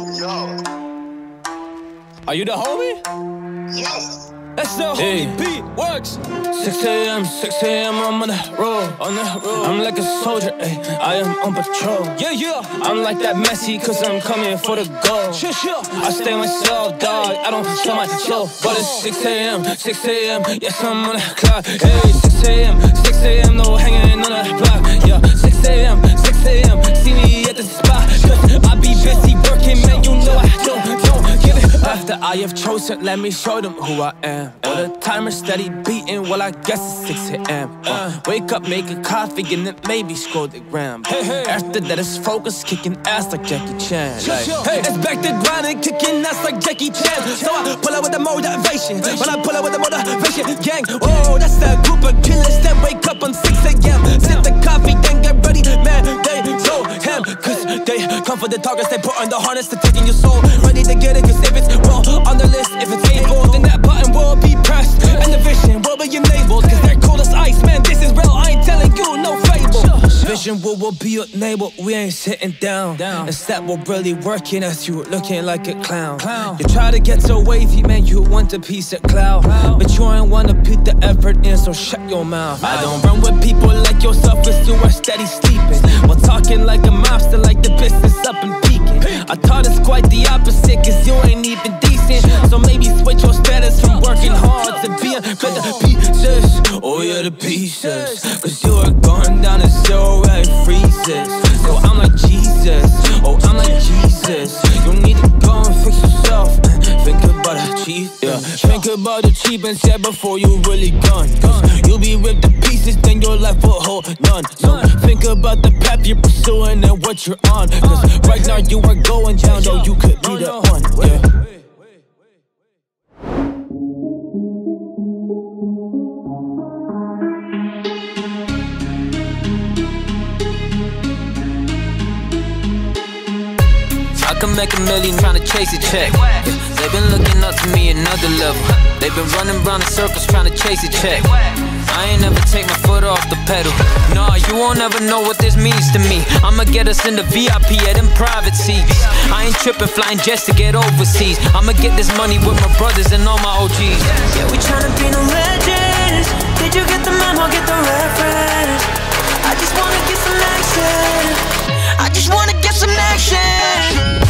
Yo. Are you the homie? Yes. That's the homie Pete Works. 6 a.m., 6 a.m. I'm on the road, I'm like a soldier, ayy, I am on patrol. Yeah. I'm like that Messi, cause I'm coming for the goal. I stay myself, dog, I don't show my show. But it's 6 a.m., 6 a.m., yes, I'm on the clock. Hey, 6 a.m., 6 a.m., no hanging on the block. Yeah, 6 a.m., 6 a.m., see me at the spot. Cause I be busy working, man, you know I don't give it. After I have chosen, let me show them who I am. All the timer steady beating, well, I guess it's 6 a.m. Wake up, make a coffee, and then maybe scroll the gram. After that, it's focus, kicking ass like Jackie Chan. Like, hey, it's back to grinding, kicking ass like Jackie Chan. So I pull out with the motivation. When I pull out with the motivation, gang, oh, that's that group of killers that wake up on 6 a.m. Sip the coffee, then get ready, man, they so him. Cause they come for the targets, they put on the harness to taking your soul. Ready to get it, cause if it's wrong on the list, if it's able, then that button will be pressed. And the vision will be enabled, cause they're cold as ice, man, this is real, I ain't telling you no fable. Vision will be enabled, we ain't sitting down. Instead we're really working as you looking like a clown. You try to get so wavy, man, you want a piece of cloud, but you ain't wanna put the effort in, so shut your mouth. I don't run with people like yourself, cause you are steady sleeping. While talking like a mobster, like the business up and peaking. I thought it's quite the opposite, cause you ain't even decent. So maybe switch your status from working hard to being better pieces. Oh yeah, the pieces, cause you are going down to zero and it freezes. So I'm like Jesus, oh I'm like Jesus. You need to go and fix yourself. Think about the cheap, yeah. Think about the achievements, yeah, before you really gone. Cause you'll be ripped to pieces, then your life will hold none. So think about the path you're pursuing and what you're on. Cause right now you are going down, though you could be the one, yeah. I can make a million tryna chase a check. They've been looking up to me another level. They've been running round in circles tryna chase a check. I ain't never take my foot off the pedal. Nah, you won't ever know what this means to me. I'ma get us in the VIP at them private seats. I ain't tripping, flying jets to get overseas. I'ma get this money with my brothers and all my OGs. Yeah, we tryna be no legends. Did you get the memo, get the reference? I just wanna get some action. I just wanna get some action.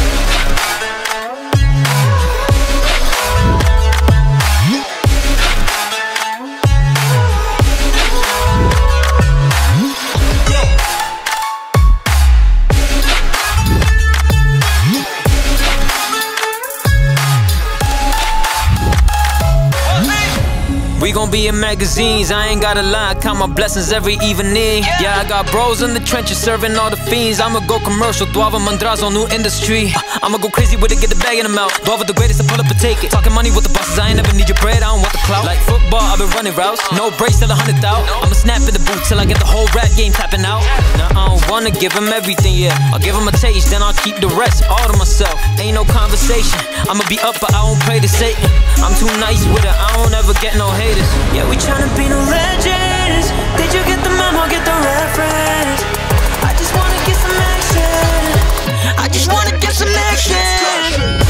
We gon' be in magazines, I ain't gotta lie, I count my blessings every evening. Yeah, I got bros in the trenches serving all the fiends. I'ma go commercial, Duava Mandrazo, new industry. I'ma go crazy with it, get the bag in the mouth. Duava the greatest, I pull up and take it. Talking money with the bosses, I ain't never need your bread, I don't want the clout. Like football, I've been running routes, no brace till 100 out. I'ma snap in the boot till I get the whole rap game tapping out. Now I don't wanna give him everything, yeah. I'll give him a taste, then I'll keep the rest all to myself. Ain't no conversation, I'ma be up but I won't pray to Satan. I'm too nice with it, I don't ever get no haters. Yeah, we tryna be no legends. Did you get the memo, get the reference? I just wanna get some action. I just wanna get some action.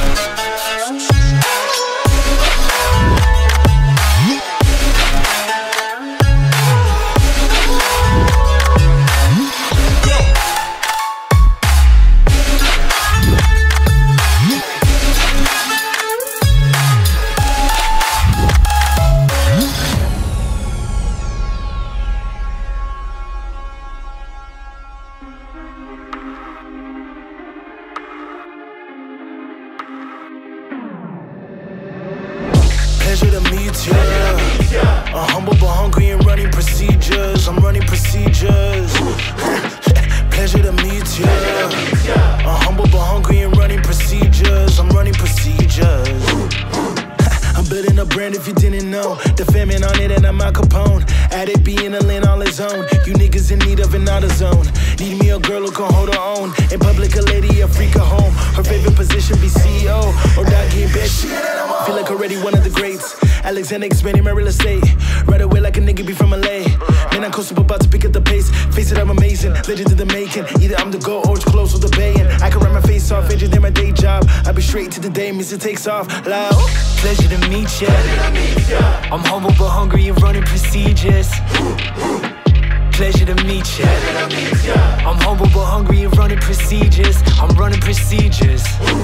Pleasure to meet ya. I'm humble but hungry and running procedures. I'm running procedures. Pleasure to meet ya. I'm humble but hungry and running procedures. I'm running procedures. I'm building a brand if you didn't know. The famine on it and I'm Al Capone. Addict being a land all his own. You niggas in need of an outer zone. Need me a girl who can hold her own. In public a lady, a freak at home. Her favorite position be CEO or doggy bitch. Feel like already one of the greats. Alexander expanding my real estate. Right away like a nigga be from LA. Man, I'm close up about to pick up the pace. Face it, I'm amazing, legend in the making. Either I'm the GOAT or it's close with the bay. And I can run my face off, injured in my day job. I be straight to the day, miss it takes off. Loud. Pleasure to meet ya. I'm humble but hungry and running procedures. Pleasure to meet ya. I'm humble but hungry and running procedures. I'm running procedures.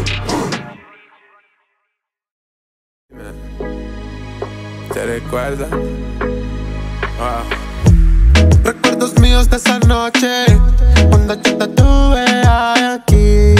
¿Te recuerdas? Wow. Recuerdos míos de esa noche, cuando yo te tuve aquí.